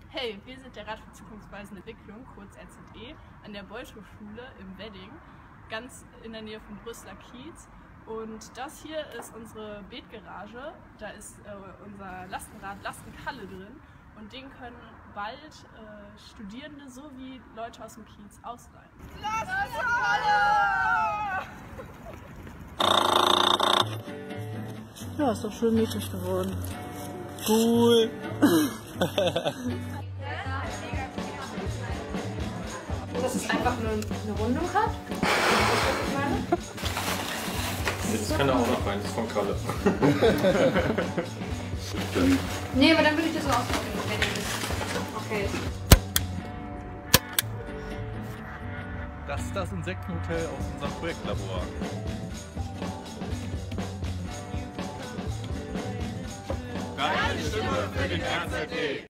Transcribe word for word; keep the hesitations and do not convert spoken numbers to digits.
Hey, wir sind der Rat für zukunftsweisende Entwicklung, kurz R Z E, an der Beuth-Hochschule im Wedding, ganz in der Nähe vom Brüsseler Kiez. Und das hier ist unsere Beetgarage, da ist äh, unser Lastenrad Lastenkalle drin und den können bald äh, Studierende sowie Leute aus dem Kiez ausleihen. Lastenkalle! Ja, ist doch schön niedlich geworden. Cool! Dass es einfach nur eine Rundung hat. Jetzt kann er auch noch rein, das ist von Kalle. Nee, aber dann würde ich das so ausprobieren, wenn ihr das okay ist. Das ist das Insektenhotel aus unserem Projektlabor. Deine Stimme für den R Z E!